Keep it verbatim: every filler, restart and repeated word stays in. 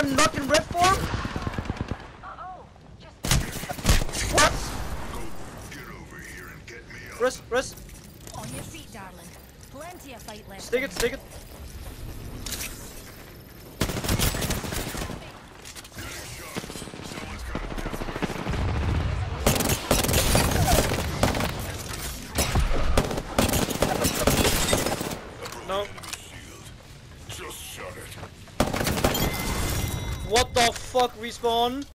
I'm not in red form? What? Get over here and get me up. Rest, rest. On your feet, darling. Plenty of fight left. Stick it, stick it. No. Just shut it. What the fuck, respawn?